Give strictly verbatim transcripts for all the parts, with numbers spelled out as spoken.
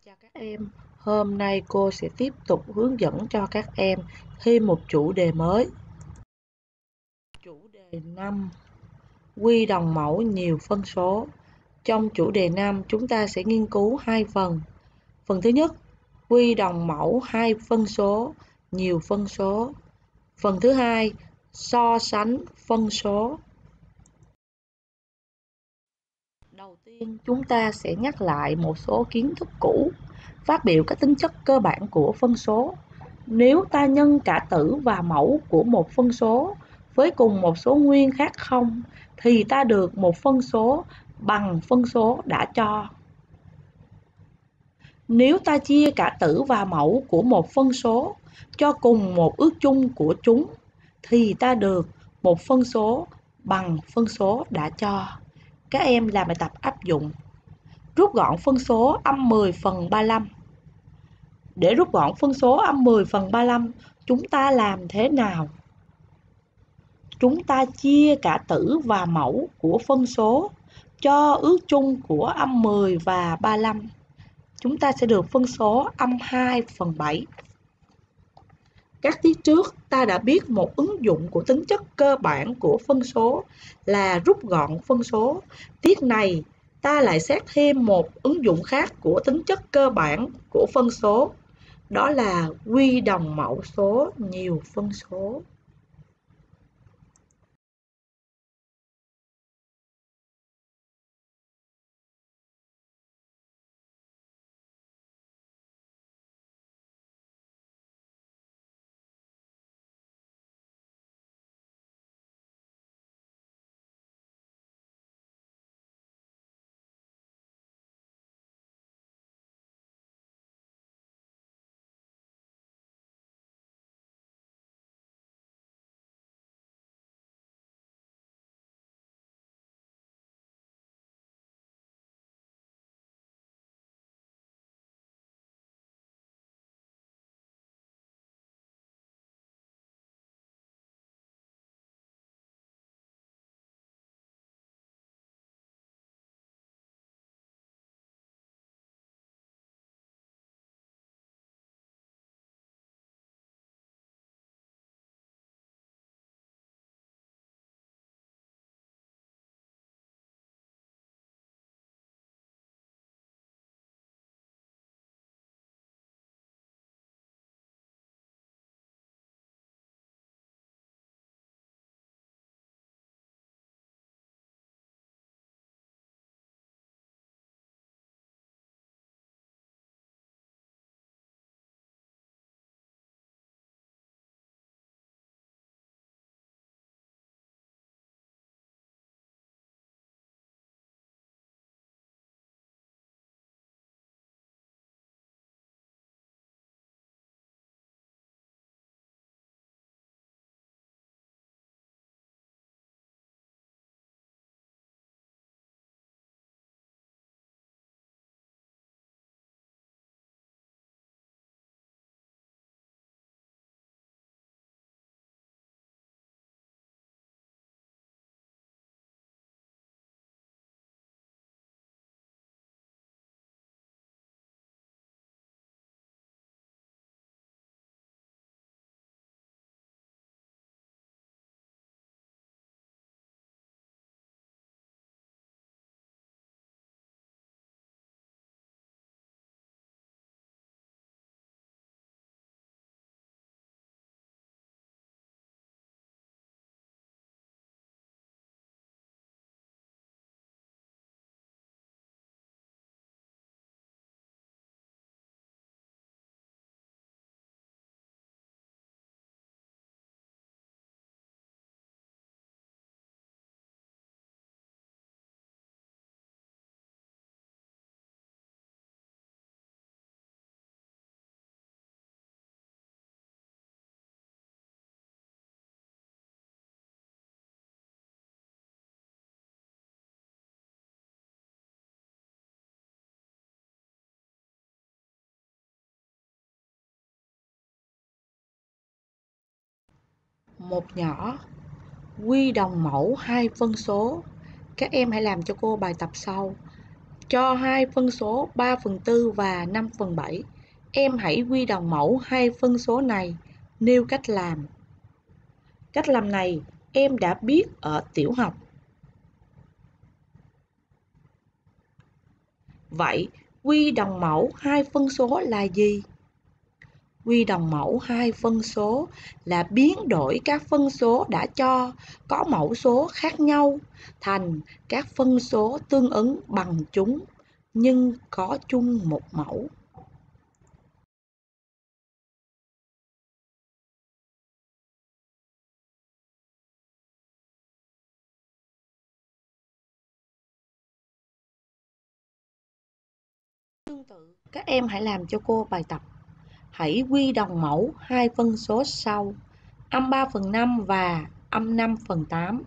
Chào các em, hôm nay cô sẽ tiếp tục hướng dẫn cho các em thêm một chủ đề mới. Chủ đề năm. Quy đồng mẫu nhiều phân số. Trong chủ đề năm, chúng ta sẽ nghiên cứu hai phần. Phần thứ nhất, quy đồng mẫu hai phân số, nhiều phân số. Phần thứ hai, so sánh phân số. Đầu tiên, chúng ta sẽ nhắc lại một số kiến thức cũ, phát biểu các tính chất cơ bản của phân số. Nếu ta nhân cả tử và mẫu của một phân số với cùng một số nguyên khác không, thì ta được một phân số bằng phân số đã cho. Nếu ta chia cả tử và mẫu của một phân số cho cùng một ước chung của chúng, thì ta được một phân số bằng phân số đã cho. Các em làm bài tập áp dụng. Rút gọn phân số âm mười phần ba mươi lăm. Để rút gọn phân số âm mười phần ba mươi lăm, chúng ta làm thế nào? Chúng ta chia cả tử và mẫu của phân số cho ước chung của âm mười và ba mươi lăm. Chúng ta sẽ được phân số âm hai phần bảy. Các tiết trước ta đã biết một ứng dụng của tính chất cơ bản của phân số là rút gọn phân số. Tiết này ta lại xét thêm một ứng dụng khác của tính chất cơ bản của phân số, đó là quy đồng mẫu số nhiều phân số. Một nhỏ, quy đồng mẫu hai phân số. Các em hãy làm cho cô bài tập sau. Cho hai phân số ba phần tư và năm phần bảy. Em hãy quy đồng mẫu hai phân số này, nêu cách làm. Cách làm này em đã biết ở tiểu học. Vậy, quy đồng mẫu hai phân số là gì? Quy đồng mẫu hai phân số là biến đổi các phân số đã cho có mẫu số khác nhau thành các phân số tương ứng bằng chúng nhưng có chung một mẫu. Tương tự, các em hãy làm cho cô bài tập. Hãy quy đồng mẫu hai phân số sau: âm ba phần năm và âm năm phần tám.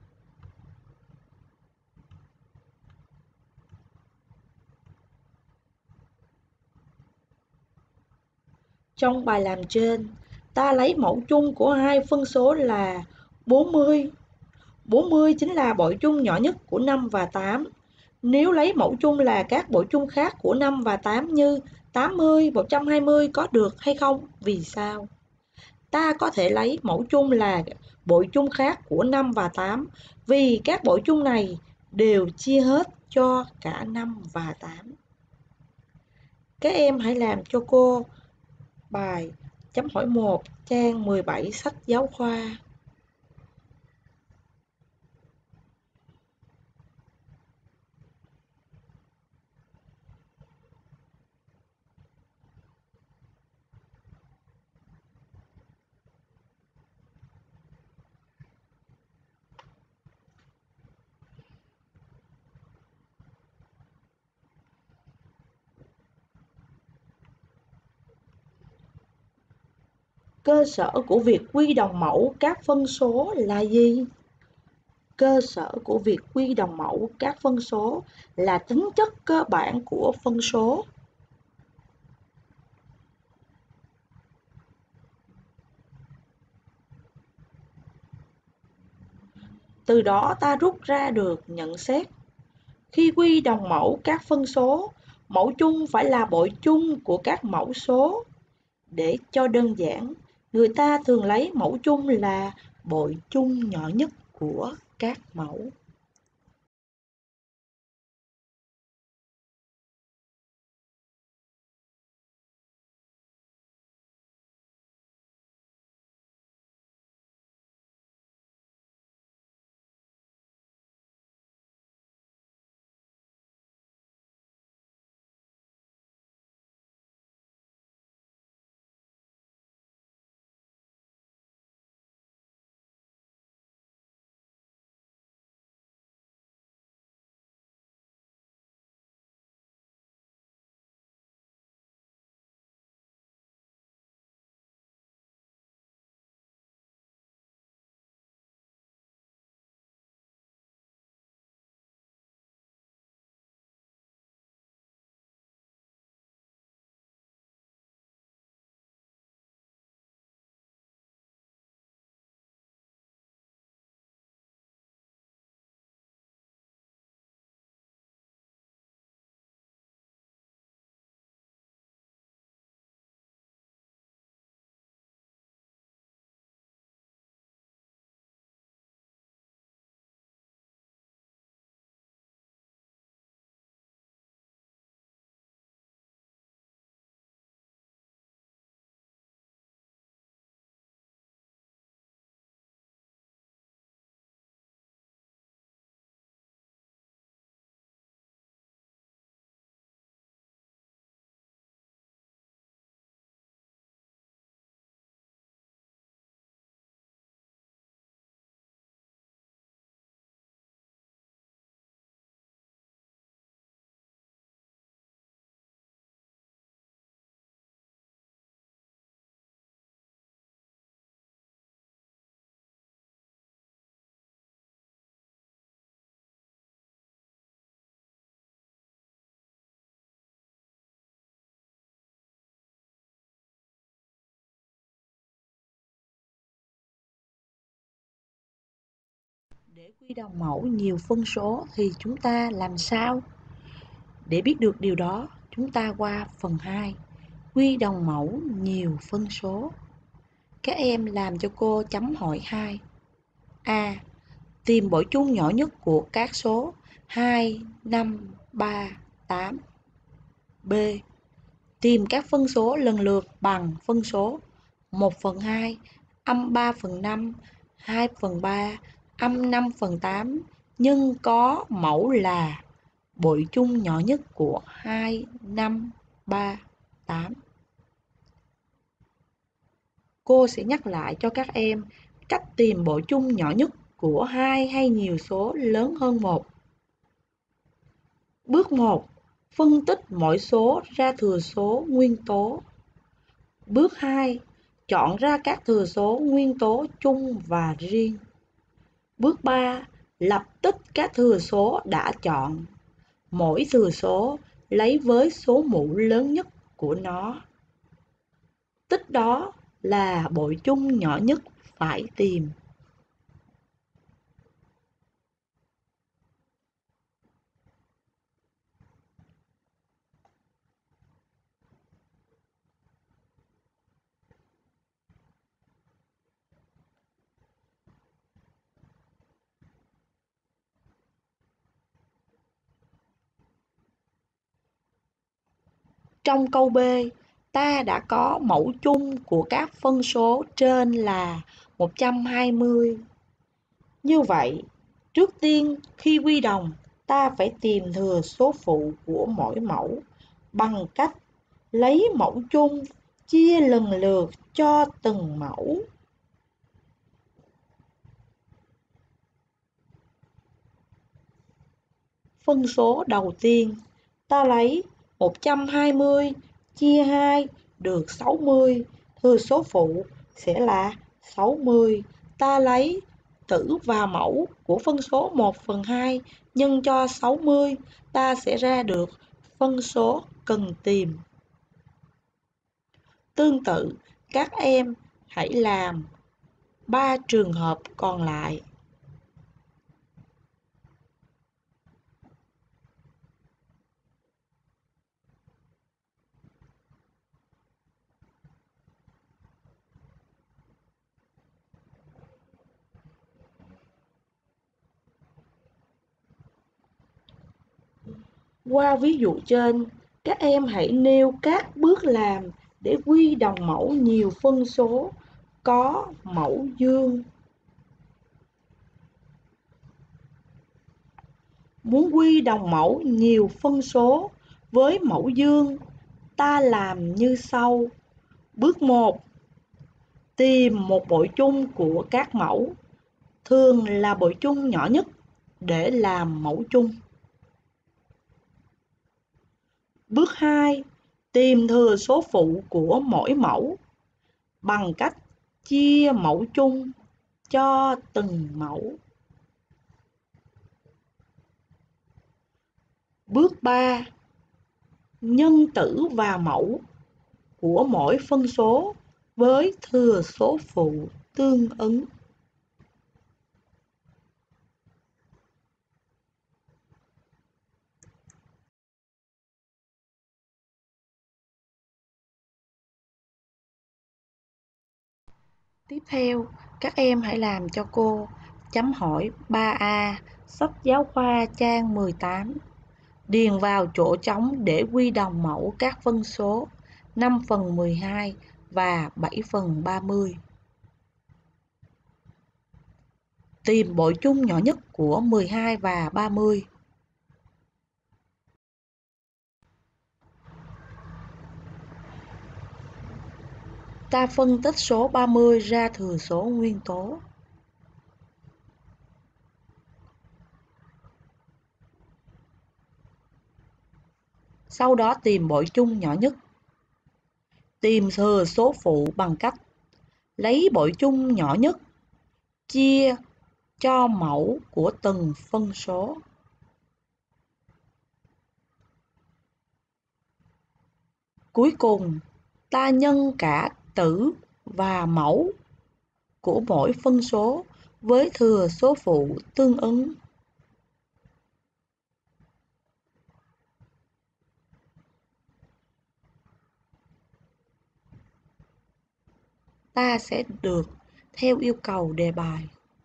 Trong bài làm trên, ta lấy mẫu chung của hai phân số là bốn mươi. bốn mươi chính là bội chung nhỏ nhất của năm và tám. Nếu lấy mẫu chung là các bội chung khác của năm và tám như tám mươi, một trăm hai mươi có được hay không? Vì sao? Ta có thể lấy mẫu chung là bội chung khác của năm và tám vì các bội chung này đều chia hết cho cả năm và tám. Các em hãy làm cho cô bài chấm hỏi một, trang mười bảy sách giáo khoa. Cơ sở của việc quy đồng mẫu các phân số là gì? Cơ sở của việc quy đồng mẫu các phân số là tính chất cơ bản của phân số. Từ đó ta rút ra được nhận xét. Khi quy đồng mẫu các phân số, mẫu chung phải là bội chung của các mẫu số. Để cho đơn giản, người ta thường lấy mẫu chung là bội chung nhỏ nhất của các mẫu. Để quy đồng mẫu nhiều phân số thì chúng ta làm sao? Để biết được điều đó, chúng ta qua phần hai, quy đồng mẫu nhiều phân số. Các em làm cho cô chấm hỏi hai. A. Tìm bội chung nhỏ nhất của các số hai, năm, ba, tám. B. Tìm các phân số lần lượt bằng phân số một phần hai, âm ba phần năm, hai phần ba, âm năm phần tám, nhưng có mẫu là bội chung nhỏ nhất của hai, năm, ba, tám. Cô sẽ nhắc lại cho các em cách tìm bội chung nhỏ nhất của hai hay nhiều số lớn hơn một. Bước một. Phân tích mỗi số ra thừa số nguyên tố. Bước hai. Chọn ra các thừa số nguyên tố chung và riêng. Bước ba. Lập tích các thừa số đã chọn. Mỗi thừa số lấy với số mũ lớn nhất của nó. Tích đó là bội chung nhỏ nhất phải tìm. Trong câu B, ta đã có mẫu chung của các phân số trên là một trăm hai mươi. Như vậy, trước tiên khi quy đồng, ta phải tìm thừa số phụ của mỗi mẫu bằng cách lấy mẫu chung chia lần lượt cho từng mẫu. Phân số đầu tiên, ta lấy một trăm hai mươi chia hai được sáu mươi, thừa số phụ sẽ là sáu mươi. Ta lấy tử và mẫu của phân số một phần hai nhân cho sáu mươi, ta sẽ ra được phân số cần tìm. Tương tự, các em hãy làm ba trường hợp còn lại. Qua ví dụ trên, các em hãy nêu các bước làm để quy đồng mẫu nhiều phân số có mẫu dương. Muốn quy đồng mẫu nhiều phân số với mẫu dương, ta làm như sau. Bước một. Tìm một bội chung của các mẫu, thường là bội chung nhỏ nhất để làm mẫu chung. Bước hai. Tìm thừa số phụ của mỗi mẫu bằng cách chia mẫu chung cho từng mẫu. Bước ba. Nhân tử và mẫu của mỗi phân số với thừa số phụ tương ứng. Tiếp theo, các em hãy làm cho cô chấm hỏi ba A, sách giáo khoa trang mười tám. Điền vào chỗ trống để quy đồng mẫu các phân số năm phần mười hai và bảy phần ba mươi. Tìm bội chung nhỏ nhất của mười hai và ba mươi. Ta phân tích số ba mươi ra thừa số nguyên tố. Sau đó tìm bội chung nhỏ nhất. Tìm thừa số phụ bằng cách lấy bội chung nhỏ nhất chia cho mẫu của từng phân số. Cuối cùng, ta nhân cả tử và mẫu của mỗi phân số với thừa số phụ tương ứng. ta sẽ được theo yêu cầu đề bài.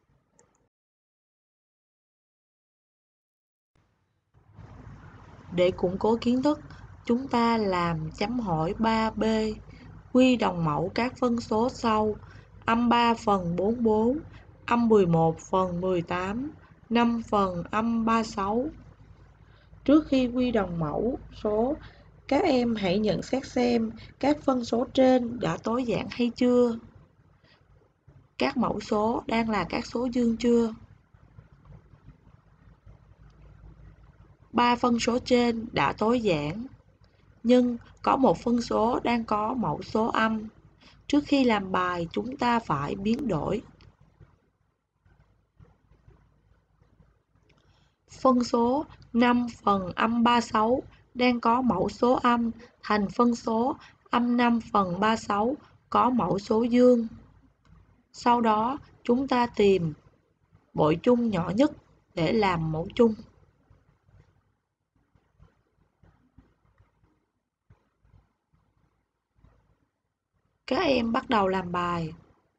Để củng cố kiến thức, chúng ta làm chấm hỏi ba B. Quy đồng mẫu các phân số sau: âm ba phần bốn mươi bốn, âm mười một phần mười tám, năm phần âm ba mươi sáu. Trước khi quy đồng mẫu số, các em hãy nhận xét xem các phân số trên đã tối giản hay chưa. Các mẫu số đang là các số dương chưa? Ba phân số trên đã tối giản, nhưng có một phân số đang có mẫu số âm. Trước khi làm bài, chúng ta phải biến đổi. Phân số năm phần âm ba mươi sáu đang có mẫu số âm thành phân số âm năm phần ba mươi sáu có mẫu số dương. Sau đó, chúng ta tìm bội chung nhỏ nhất để làm mẫu chung. Các em bắt đầu làm bài.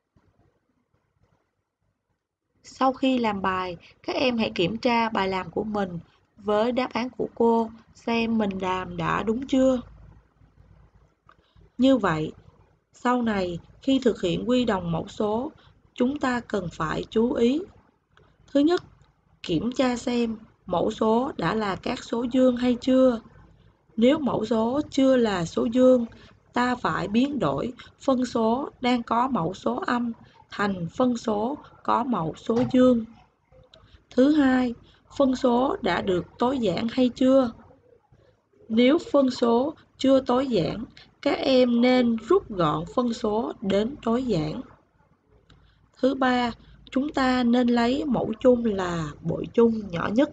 Sau khi làm bài, các em hãy kiểm tra bài làm của mình với đáp án của cô, xem mình làm đã đúng chưa. Như vậy, sau này khi thực hiện quy đồng mẫu số, chúng ta cần phải chú ý. Thứ nhất, kiểm tra xem mẫu số đã là các số dương hay chưa. Nếu mẫu số chưa là số dương, ta phải biến đổi phân số đang có mẫu số âm thành phân số có mẫu số dương. Thứ hai, phân số đã được tối giản hay chưa? Nếu phân số chưa tối giản, các em nên rút gọn phân số đến tối giản. Thứ ba, chúng ta nên lấy mẫu chung là bội chung nhỏ nhất.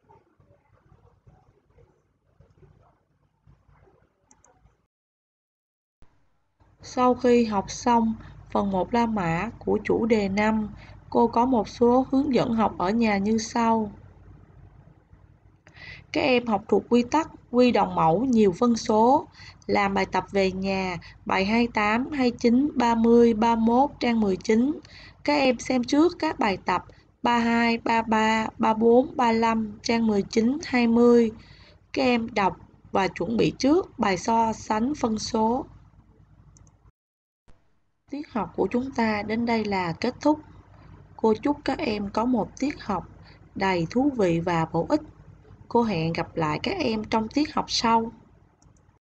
Sau khi học xong phần một La Mã của chủ đề năm, cô có một số hướng dẫn học ở nhà như sau. Các em học thuộc quy tắc quy đồng mẫu nhiều phân số, làm bài tập về nhà, bài hai mươi tám, hai mươi chín, ba mươi, ba mươi mốt, trang mười chín. Các em xem trước các bài tập ba mươi hai, ba mươi ba, ba mươi bốn, ba mươi lăm, trang mười chín, hai mươi. Các em đọc và chuẩn bị trước bài so sánh phân số. Tiết học của chúng ta đến đây là kết thúc. Cô chúc các em có một tiết học đầy thú vị và bổ ích. Cô hẹn gặp lại các em trong tiết học sau.